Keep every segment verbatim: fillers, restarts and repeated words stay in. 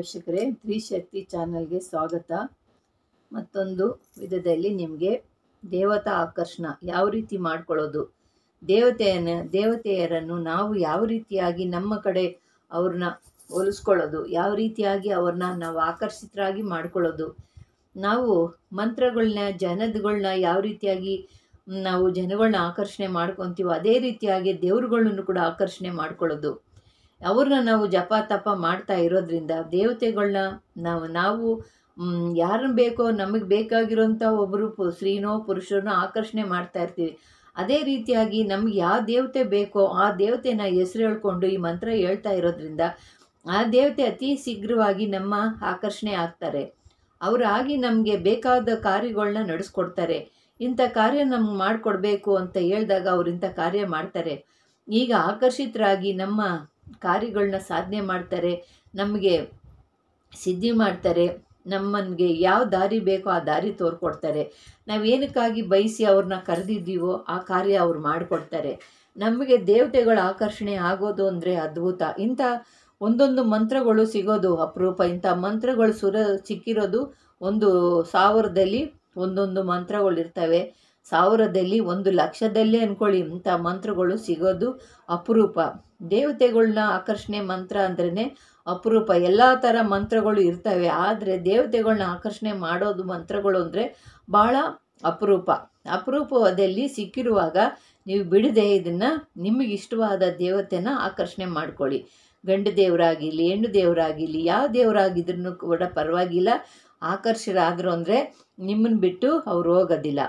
ವೀಕ್ಷಕರೇ, ತ್ರಿಶಕ್ತಿ ಚಾನಲ್ಗೆ ಸ್ವಾಗತ. ಮತ್ತೊಂದು ವಿಧದಲ್ಲಿ ನಿಮಗೆ ದೇವತಾ ಆಕರ್ಷಣ ಯಾವ ರೀತಿ ಮಾಡ್ಕೊಳ್ಳೋದು, ದೇವತೆಯನ್ನು ದೇವತೆಯರನ್ನು ನಾವು ಯಾವ ರೀತಿಯಾಗಿ ನಮ್ಮ ಕಡೆ ಅವ್ರನ್ನ ಹೋಲಿಸ್ಕೊಳ್ಳೋದು, ಯಾವ ರೀತಿಯಾಗಿ ಅವ್ರನ್ನ ನಾವು ಆಕರ್ಷಿತರಾಗಿ ಮಾಡ್ಕೊಳ್ಳೋದು, ನಾವು ಮಂತ್ರಗಳನ್ನ ಜನಗಳನ್ನ ಯಾವ ರೀತಿಯಾಗಿ ನಾವು ಜನಗಳನ್ನ ಆಕರ್ಷಣೆ ಮಾಡ್ಕೊತೀವೋ ಅದೇ ರೀತಿಯಾಗಿ ದೇವ್ರುಗಳನ್ನು ಕೂಡ ಆಕರ್ಷಣೆ ಮಾಡ್ಕೊಳ್ಳೋದು. ಅವ್ರನ್ನ ನಾವು ಜಪ ತಪ ಮಾಡ್ತಾ ಇರೋದ್ರಿಂದ ದೇವತೆಗಳನ್ನ ನಾವು ನಾವು ಯಾರನ್ನ ಬೇಕೋ ನಮಗೆ ಬೇಕಾಗಿರೋಂಥ ಒಬ್ಬರು ಪು ಸ್ತ್ರೀನೋ ಪುರುಷರನ್ನೋ ಆಕರ್ಷಣೆ ಮಾಡ್ತಾ ಇರ್ತೀವಿ. ಅದೇ ರೀತಿಯಾಗಿ ನಮ್ಗೆ ಯಾವ ದೇವತೆ ಬೇಕೋ ಆ ದೇವತೆನ ಹೆಸರು ಹೇಳ್ಕೊಂಡು ಈ ಮಂತ್ರ ಹೇಳ್ತಾ ಇರೋದ್ರಿಂದ ಆ ದೇವತೆ ಅತಿ ಶೀಘ್ರವಾಗಿ ನಮ್ಮ ಆಕರ್ಷಣೆ ಆಗ್ತಾರೆ. ಅವರಾಗಿ ನಮಗೆ ಬೇಕಾದ ಕಾರ್ಯಗಳನ್ನ ನಡೆಸ್ಕೊಡ್ತಾರೆ. ಇಂಥ ಕಾರ್ಯ ನಮ್ಗೆ ಮಾಡಿಕೊಡ್ಬೇಕು ಅಂತ ಹೇಳಿದಾಗ ಅವ್ರು ಇಂಥ ಕಾರ್ಯ ಮಾಡ್ತಾರೆ. ಈಗ ಆಕರ್ಷಿತರಾಗಿ ನಮ್ಮ ಕಾರ್ಯಗಳನ್ನ ಸಾಧನೆ ಮಾಡ್ತಾರೆ, ನಮಗೆ ಸಿದ್ಧಿ ಮಾಡ್ತಾರೆ, ನಮ್ಮನಿಗೆ ಯಾವ ದಾರಿ ಬೇಕೋ ಆ ದಾರಿ ತೋರ್ಕೊಡ್ತಾರೆ. ನಾವು ಏನಕ್ಕಾಗಿ ಬಯಸಿ ಅವ್ರನ್ನ ಕರೆದಿದ್ದೀವೋ ಆ ಕಾರ್ಯ ಅವ್ರು ಮಾಡಿಕೊಡ್ತಾರೆ. ನಮಗೆ ದೇವತೆಗಳ ಆಕರ್ಷಣೆ ಆಗೋದು ಅಂದರೆ ಅದ್ಭುತ. ಇಂಥ ಒಂದೊಂದು ಮಂತ್ರಗಳು ಸಿಗೋದು ಅಪರೂಪ. ಇಂಥ ಮಂತ್ರಗಳು ಸುರ ಸಿಕ್ಕಿರೋದು ಒಂದು ಸಾವಿರದಲ್ಲಿ ಒಂದೊಂದು ಮಂತ್ರಗಳು ಇರ್ತವೆ. ಸಾವಿರದಲ್ಲಿ ಒಂದು ಲಕ್ಷದಲ್ಲೇ ಅಂದ್ಕೊಳ್ಳಿ ಇಂಥ ಮಂತ್ರಗಳು ಸಿಗೋದು ಅಪರೂಪ. ದೇವತೆಗಳನ್ನ ಆಕರ್ಷಣೆ ಮಂತ್ರ ಅಂದ್ರೇ ಅಪರೂಪ. ಎಲ್ಲ ಥರ ಮಂತ್ರಗಳು ಇರ್ತವೆ, ಆದರೆ ದೇವತೆಗಳನ್ನ ಆಕರ್ಷಣೆ ಮಾಡೋದು ಮಂತ್ರಗಳು ಅಂದರೆ ಭಾಳ ಅಪರೂಪ. ಅಪರೂಪದಲ್ಲಿ ಸಿಕ್ಕಿರುವಾಗ ನೀವು ಬಿಡದೆ ಇದನ್ನು ನಿಮಗೆ ಇಷ್ಟವಾದ ದೇವತೆನ ಆಕರ್ಷಣೆ ಮಾಡ್ಕೊಳ್ಳಿ. ಗಂಡು ದೇವರಾಗಿರಲಿ ಹೆಣ್ಣು ದೇವರಾಗಿರಲಿ ಯಾವ ದೇವರಾಗಿದ್ರೂ ಕೂಡ ಪರವಾಗಿಲ್ಲ, ಆಕರ್ಷರಾದರು ಅಂದರೆ ನಿಮ್ಮನ್ನು ಬಿಟ್ಟು ಅವ್ರು ಹೋಗೋದಿಲ್ಲ.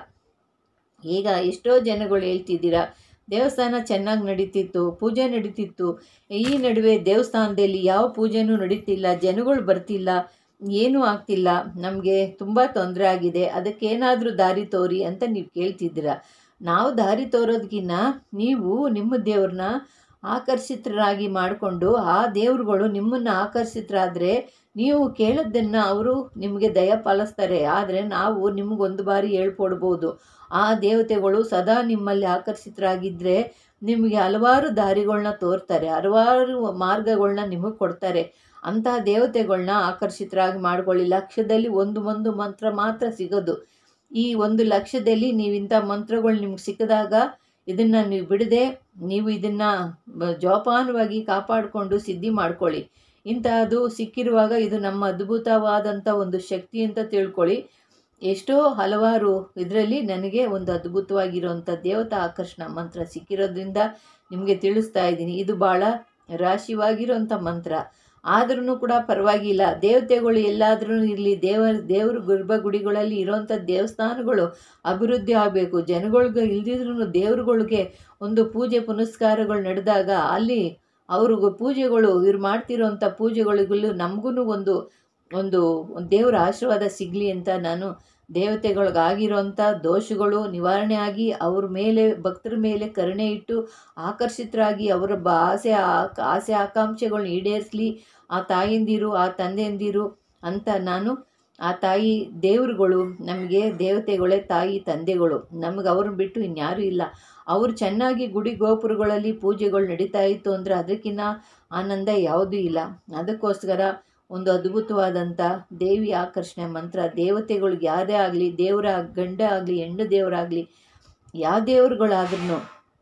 ಈಗ ಎಷ್ಟೋ ಜನಗಳು ಹೇಳ್ತಿದ್ದೀರಾ ದೇವಸ್ಥಾನ ಚೆನ್ನಾಗಿ ನಡೀತಿತ್ತು, ಪೂಜೆ ನಡೀತಿತ್ತು, ಈ ನಡುವೆ ದೇವಸ್ಥಾನದಲ್ಲಿ ಯಾವ ಪೂಜೆನೂ ನಡೀತಿಲ್ಲ, ಜನಗಳು ಬರ್ತಿಲ್ಲ, ಏನೂ ಆಗ್ತಿಲ್ಲ, ನಮಗೆ ತುಂಬ ತೊಂದರೆ ಆಗಿದೆ, ಅದಕ್ಕೇನಾದರೂ ದಾರಿ ತೋರಿ ಅಂತ ನೀವು ಕೇಳ್ತಿದ್ದೀರಾ. ನಾವು ದಾರಿ ತೋರೋದಕ್ಕಿಂತ ನೀವು ನಿಮ್ಮ ದೇವ್ರನ್ನ ಆಕರ್ಷಿತರಾಗಿ ಮಾಡಿಕೊಂಡು ಆ ದೇವ್ರುಗಳು ನಿಮ್ಮನ್ನು ಆಕರ್ಷಿತರಾದರೆ ನೀವು ಕೇಳೋದನ್ನು ಅವರು ನಿಮಗೆ ದಯ ಪಾಲಿಸ್ತಾರೆ. ಆದರೆ ನಾವು ನಿಮಗೊಂದು ಬಾರಿ ಹೇಳ್ಕೊಡ್ಬೋದು, ಆ ದೇವತೆಗಳು ಸದಾ ನಿಮ್ಮಲ್ಲಿ ಆಕರ್ಷಿತರಾಗಿದ್ದರೆ ನಿಮಗೆ ಹಲವಾರು ದಾರಿಗಳನ್ನ ತೋರ್ತಾರೆ, ಹಲವಾರು ಮಾರ್ಗಗಳನ್ನ ನಿಮಗೆ ಕೊಡ್ತಾರೆ. ಅಂತಹ ದೇವತೆಗಳನ್ನ ಆಕರ್ಷಿತರಾಗಿ ಮಾಡ್ಕೊಳ್ಳಿ. ಲಕ್ಷದಲ್ಲಿ ಒಂದು ಒಂದು ಮಂತ್ರ ಮಾತ್ರ ಸಿಗೋದು. ಈ ಒಂದು ಲಕ್ಷದಲ್ಲಿ ನೀವು ಇಂಥ ಮಂತ್ರಗಳು ನಿಮ್ಗೆ ಸಿಕ್ಕಿದಾಗ ಇದನ್ನು ನೀವು ಬಿಡದೆ ನೀವು ಇದನ್ನು ಜೋಪಾನವಾಗಿ ಕಾಪಾಡಿಕೊಂಡು ಸಿದ್ಧಿ ಮಾಡ್ಕೊಳ್ಳಿ. ಇಂತಹದ್ದು ಸಿಕ್ಕಿರುವಾಗ ಇದು ನಮ್ಮ ಅದ್ಭುತವಾದಂಥ ಒಂದು ಶಕ್ತಿ ಅಂತ ತಿಳ್ಕೊಳ್ಳಿ. ಎಷ್ಟೋ ಹಲವಾರು ಇದರಲ್ಲಿ ನನಗೆ ಒಂದು ಅದ್ಭುತವಾಗಿರುವಂಥ ದೇವತಾ ಆಕರ್ಷಣ ಮಂತ್ರ ಸಿಕ್ಕಿರೋದ್ರಿಂದ ನಿಮಗೆ ತಿಳಿಸ್ತಾ ಇದ್ದೀನಿ. ಇದು ಭಾಳ ರಾಶಿವಾಗಿರೋಂಥ ಮಂತ್ರ, ಆದ್ರೂ ಕೂಡ ಪರವಾಗಿಲ್ಲ. ದೇವತೆಗಳು ಎಲ್ಲಾದ್ರೂ ಇರಲಿ, ದೇವ ದೇವ್ರ ಗರ್ಭಗುಡಿಗಳಲ್ಲಿ ಇರೋಂಥ ದೇವಸ್ಥಾನಗಳು ಅಭಿವೃದ್ಧಿ ಆಗಬೇಕು. ಜನಗಳ್ಗೆ ಇಲ್ದಿದ್ರೂ ದೇವ್ರುಗಳಿಗೆ ಒಂದು ಪೂಜೆ ಪುನಸ್ಕಾರಗಳು ನಡೆದಾಗ ಅಲ್ಲಿ ಅವ್ರಿಗೂ ಪೂಜೆಗಳು ಇವ್ರು ಮಾಡ್ತಿರೋಂಥ ಪೂಜೆಗಳಿಗೂ ನಮಗೂ ಒಂದು ಒಂದು ದೇವರ ಆಶೀರ್ವಾದ ಸಿಗಲಿ ಅಂತ ನಾನು ದೇವತೆಗಳಿಗಾಗಿರೋಂಥ ದೋಷಗಳು ನಿವಾರಣೆ ಆಗಿ ಅವ್ರ ಮೇಲೆ ಭಕ್ತರ ಮೇಲೆ ಕರುಣೆ ಇಟ್ಟು ಆಕರ್ಷಿತರಾಗಿ ಅವರ ಬ ಆಸೆ ಆಸೆ ಆಕಾಂಕ್ಷೆಗಳನ್ನ ಈಡೇರಿಸಲಿ ಆ ತಾಯಿಂದಿರು ಆ ತಂದೆಯಂದಿರು ಅಂತ ನಾನು ಆ ತಾಯಿ ದೇವರುಗಳು ನಮಗೆ ದೇವತೆಗಳೇ ತಾಯಿ ತಂದೆಗಳು, ನಮಗೆ ಅವ್ರನ್ನ ಬಿಟ್ಟು ಇನ್ಯಾರೂ ಇಲ್ಲ. ಅವರು ಚೆನ್ನಾಗಿ ಗುಡಿ ಗೋಪುರಗಳಲ್ಲಿ ಪೂಜೆಗಳು ನಡೀತಾ ಇತ್ತು ಅಂದರೆ ಅದಕ್ಕಿಂತ ಆನಂದ ಯಾವುದೂ ಇಲ್ಲ. ಅದಕ್ಕೋಸ್ಕರ ಒಂದು ಅದ್ಭುತವಾದಂಥ ದೇವಿ ಆಕರ್ಷಣೆ ಮಂತ್ರ. ದೇವತೆಗಳಿಗೆ ಯಾವುದೇ ಆಗಲಿ, ದೇವರ ಗಂಡ ಆಗಲಿ ಹೆಣ್ಣು ದೇವರಾಗಲಿ ಯಾವ ದೇವರುಗಳಾದ್ರೂ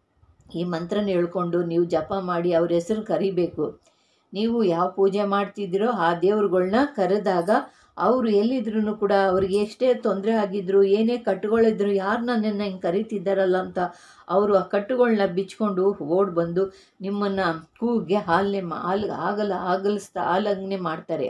ಈ ಮಂತ್ರನ ಹೇಳ್ಕೊಂಡು ನೀವು ಜಪ ಮಾಡಿ ಅವ್ರ ಹೆಸರು ಕರಿಬೇಕು. ನೀವು ಯಾವ ಪೂಜೆ ಮಾಡ್ತಿದ್ದೀರೋ ಆ ದೇವ್ರುಗಳ್ನ ಕರೆದಾಗ ಅವರು ಎಲ್ಲಿದ್ರೂ ಕೂಡ ಅವ್ರಿಗೆ ಎಷ್ಟೇ ತೊಂದರೆ ಆಗಿದ್ರು, ಏನೇ ಕಟ್ಟುಗಳಿದ್ರು, ಯಾರು ನನ್ನನ್ನು ಹಿಂಗೆ ಕರೀತಿದ್ದಾರಲ್ಲ ಅಂತ ಅವರು ಆ ಕಟ್ಟುಗಳನ್ನ ಬಿಚ್ಕೊಂಡು ಓಡಿ ಬಂದು ನಿಮ್ಮನ್ನು ಕೂಗೆ ಹಾಲನೆ ಹಾಲು ಆಗಲ್ಲ ಆಗಲಿಸ್ತಾ ಆಲಂಘನೆ ಮಾಡ್ತಾರೆ,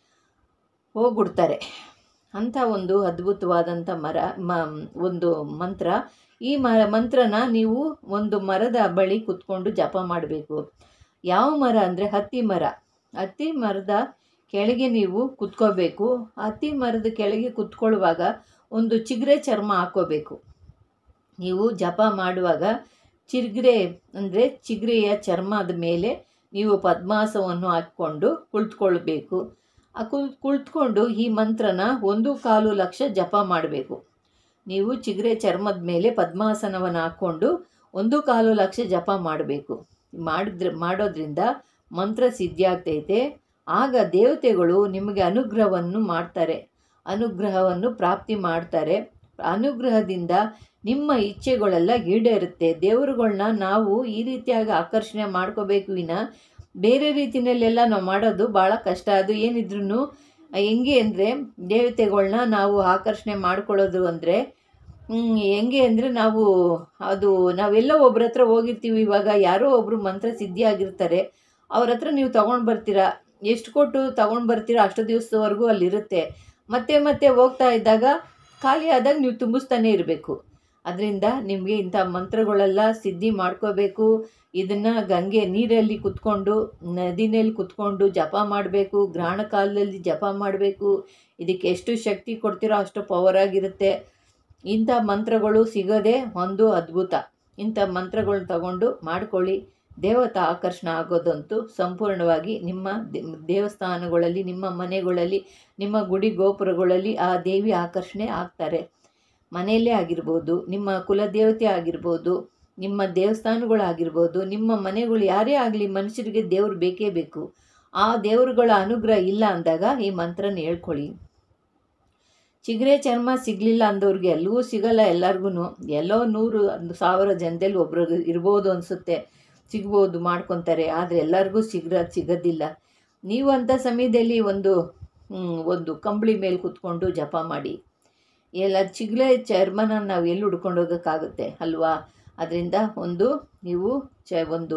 ಹೋಗ್ಬಿಡ್ತಾರೆ. ಅಂಥ ಒಂದು ಅದ್ಭುತವಾದಂಥ ಮರ ಮ ಒಂದು ಮಂತ್ರ. ಈ ಮ ಮಂತ್ರನ ನೀವು ಒಂದು ಮರದ ಬಳಿ ಕುತ್ಕೊಂಡು ಜಪ ಮಾಡಬೇಕು. ಯಾವ ಮರ ಅಂದರೆ ಹತ್ತಿ ಮರ. ಹತ್ತಿ ಮರದ ಕೆಳಗೆ ನೀವು ಕುತ್ಕೋಬೇಕು. ಹತ್ತಿ ಮರದ ಕೆಳಗೆ ಕುತ್ಕೊಳ್ಳುವಾಗ ಒಂದು ಚಿಗುರೆ ಚರ್ಮ ಹಾಕ್ಕೋಬೇಕು. ನೀವು ಜಪ ಮಾಡುವಾಗ ಚಿಗುರೆ ಅಂದರೆ ಚಿಗುರೆಯ ಚರ್ಮದ ಮೇಲೆ ನೀವು ಪದ್ಮಾಸವನ್ನು ಹಾಕ್ಕೊಂಡು ಕುಳಿತುಕೊಳ್ಬೇಕು. ಆ ಕುಳ್ ಕುಳಿತುಕೊಂಡು ಈ ಮಂತ್ರನ ಒಂದು ಕಾಲು ಲಕ್ಷ ಜಪ ಮಾಡಬೇಕು. ನೀವು ಚಿಗುರೆ ಚರ್ಮದ ಮೇಲೆ ಪದ್ಮಾಸನವನ್ನು ಹಾಕ್ಕೊಂಡು ಒಂದು ಕಾಲು ಲಕ್ಷ ಜಪ ಮಾಡಬೇಕು. ಮಾಡಿದ್ರೆ ಮಾಡೋದ್ರಿಂದ ಮಂತ್ರ ಸಿದ್ಧಿ ಆಗ್ತೈತೆ. ಆಗ ದೇವತೆಗಳು ನಿಮಗೆ ಅನುಗ್ರಹವನ್ನು ಮಾಡ್ತಾರೆ, ಅನುಗ್ರಹವನ್ನು ಪ್ರಾಪ್ತಿ ಮಾಡ್ತಾರೆ. ಅನುಗ್ರಹದಿಂದ ನಿಮ್ಮ ಇಚ್ಛೆಗಳೆಲ್ಲ ಈಡೇರುತ್ತೆ. ದೇವರುಗಳನ್ನ ನಾವು ಈ ರೀತಿಯಾಗಿ ಆಕರ್ಷಣೆ ಮಾಡ್ಕೋಬೇಕು ವಿನ ಬೇರೆ ರೀತಿಯಲ್ಲೆಲ್ಲ ನಾವು ಮಾಡೋದು ಭಾಳ ಕಷ್ಟ. ಅದು ಏನಿದ್ರು ಹೆಂಗೆ ಅಂದರೆ ದೇವತೆಗಳನ್ನ ನಾವು ಆಕರ್ಷಣೆ ಮಾಡ್ಕೊಳ್ಳೋದು ಅಂದರೆ ಹೆಂಗೆ ಅಂದರೆ ನಾವು ಅದು ನಾವೆಲ್ಲೋ ಒಬ್ರ ಹತ್ರ ಹೋಗಿರ್ತೀವಿ. ಇವಾಗ ಯಾರೋ ಒಬ್ಬರು ಮಂತ್ರ ಸಿದ್ಧಿ ಆಗಿರ್ತಾರೆ, ಅವ್ರ ಹತ್ರ ನೀವು ತೊಗೊಂಡು ಬರ್ತೀರಾ, ಎಷ್ಟು ಕೊಟ್ಟು ತೊಗೊಂಡು ಬರ್ತೀರಾ ಅಷ್ಟು ದಿವಸದವರೆಗೂ ಅಲ್ಲಿರುತ್ತೆ. ಮತ್ತೆ ಮತ್ತೆ ಹೋಗ್ತಾ ಇದ್ದಾಗ ಖಾಲಿ ಆದಾಗ ನೀವು ತುಂಬಿಸ್ತಾನೆ ಇರಬೇಕು. ಅದರಿಂದ ನಿಮಗೆ ಇಂಥ ಮಂತ್ರಗಳೆಲ್ಲ ಸಿದ್ಧಿ ಮಾಡ್ಕೋಬೇಕು. ಇದನ್ನು ಗಂಗೆ ನೀರಲ್ಲಿ ಕುತ್ಕೊಂಡು, ನದಿನಲ್ಲಿ ಕುತ್ಕೊಂಡು ಜಪ ಮಾಡಬೇಕು. ಗ್ರಹಣ ಕಾಲದಲ್ಲಿ ಜಪ ಮಾಡಬೇಕು. ಇದಕ್ಕೆ ಎಷ್ಟು ಶಕ್ತಿ ಕೊಡ್ತೀರೋ ಅಷ್ಟು ಪವರ್ ಆಗಿರುತ್ತೆ. ಇಂಥ ಮಂತ್ರಗಳು ಸಿಗೋದೇ ಒಂದು ಅದ್ಭುತ. ಇಂಥ ಮಂತ್ರಗಳನ್ನ ತಗೊಂಡು ಮಾಡ್ಕೊಳ್ಳಿ. ದೇವತಾ ಆಕರ್ಷಣೆ ಆಗೋದಂತೂ ಸಂಪೂರ್ಣವಾಗಿ ನಿಮ್ಮ ದೇವಸ್ಥಾನಗಳಲ್ಲಿ, ನಿಮ್ಮ ಮನೆಗಳಲ್ಲಿ, ನಿಮ್ಮ ಗುಡಿ ಗೋಪುರಗಳಲ್ಲಿ ಆ ದೇವಿ ಆಕರ್ಷಣೆ ಆಗ್ತಾರೆ. ಮನೆಯಲ್ಲೇ ಆಗಿರ್ಬೋದು, ನಿಮ್ಮ ಕುಲದೇವತೆ ಆಗಿರ್ಬೋದು, ನಿಮ್ಮ ದೇವಸ್ಥಾನಗಳಾಗಿರ್ಬೋದು, ನಿಮ್ಮ ಮನೆಗಳು ಯಾರೇ ಆಗಲಿ, ಮನುಷ್ಯರಿಗೆ ದೇವರು ಬೇಕೇ ಬೇಕು. ಆ ದೇವರುಗಳ ಅನುಗ್ರಹ ಇಲ್ಲ ಅಂದಾಗ ಈ ಮಂತ್ರನ ಹೇಳ್ಕೊಳ್ಳಿ. ಚಿಗುರೆ ಚರ್ಮ ಸಿಗಲಿಲ್ಲ ಅಂದವ್ರಿಗೆ ಎಲ್ಲವೂ ಸಿಗಲ್ಲ. ಎಲ್ಲರಿಗೂ ಎಲ್ಲೋ ನೂರು ಒಂದು ಸಾವಿರ ಜನದಲ್ಲಿ ಒಬ್ರಿಗೆ ಇರ್ಬೋದು ಅನಿಸುತ್ತೆ, ಸಿಗ್ಬೋದು, ಮಾಡ್ಕೊತಾರೆ. ಆದರೆ ಎಲ್ಲರಿಗೂ ಸಿಗ್ರ ಸಿಗೋದಿಲ್ಲ. ನೀವು ಅಂಥ ಸಮಯದಲ್ಲಿ ಒಂದು ಒಂದು ಕಂಬಳಿ ಮೇಲೆ ಕೂತ್ಕೊಂಡು ಜಪ ಮಾಡಿ. ಎಲ್ಲ ಚಿಗುರೆ ಚರ್ಮನ ನಾವು ಎಲ್ಲಿ ಹುಡ್ಕೊಂಡು ಹೋಗೋಕ್ಕಾಗುತ್ತೆ ಅಲ್ವಾ? ಅದರಿಂದ ಒಂದು ನೀವು ಚ ಒಂದು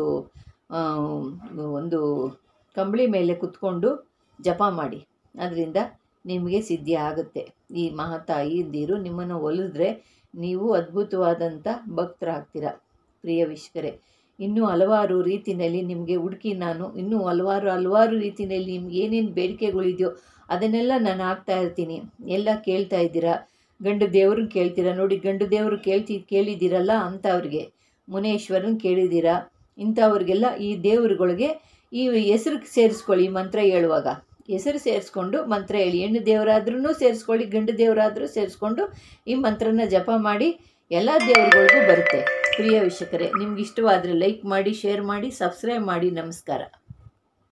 ಒಂದು ಕಂಬಳಿ ಮೇಲೆ ಕೂತ್ಕೊಂಡು ಜಪ ಮಾಡಿ. ಅದರಿಂದ ನಿಮಗೆ ಸಿದ್ಧಿ ಆಗುತ್ತೆ. ಈ ಮಹಾತಾಯಿಯಂದಿರು ನಿಮ್ಮನ್ನು ಒಲಿದ್ರೆ ನೀವು ಅದ್ಭುತವಾದಂಥ ಭಕ್ತರಾಗ್ತೀರ. ಪ್ರಿಯ ವೀಕ್ಷಕರೇ, ಇನ್ನೂ ಹಲವಾರು ರೀತಿಯಲ್ಲಿ ನಿಮಗೆ ಹುಡುಕಿ ನಾನು ಇನ್ನೂ ಹಲವಾರು ಹಲವಾರು ರೀತಿಯಲ್ಲಿ ನಿಮ್ಗೆ ಏನೇನು ಬೇಡಿಕೆಗಳಿದೆಯೋ ಅದನ್ನೆಲ್ಲ ನಾನು ಹಾಕ್ತಾ ಇರ್ತೀನಿ. ಎಲ್ಲ ಕೇಳ್ತಾ ಇದ್ದೀರಾ. ಗಂಡು ದೇವ್ರನ್ನ ಕೇಳ್ತೀರಾ ನೋಡಿ, ಗಂಡು ದೇವರು ಕೇಳ್ತಿ ಕೇಳಿದ್ದೀರಲ್ಲ ಅಂಥವ್ರಿಗೆ, ಮುನೇಶ್ವರನ ಕೇಳಿದ್ದೀರಾ, ಇಂಥವ್ರಿಗೆಲ್ಲ ಈ ದೇವರುಗಳಿಗೆ ಈ ಹೆಸರು ಸೇರಿಸ್ಕೊಳ್ಳಿ. ಮಂತ್ರ ಹೇಳುವಾಗ ಹೆಸರು ಸೇರಿಸ್ಕೊಂಡು ಮಂತ್ರ ಹೇಳಿ. ಹೆಣ್ಣು ದೇವರಾದ್ರೂ ಸೇರಿಸ್ಕೊಳ್ಳಿ, ಗಂಡು ದೇವರಾದರೂ ಸೇರಿಸ್ಕೊಂಡು ಈ ಮಂತ್ರನ ಜಪ ಮಾಡಿ. ಎಲ್ಲ ದೇವರುಗಳಿಗೂ ಬರುತ್ತೆ. ಪ್ರಿಯ ವೀಕ್ಷಕರೇ, ನಿಮ್ಗೆ ಇಷ್ಟವಾದರೆ ಲೈಕ್ ಮಾಡಿ, ಶೇರ್ ಮಾಡಿ, ಸಬ್ಸ್ಕ್ರೈಬ್ ಮಾಡಿ. ನಮಸ್ಕಾರ.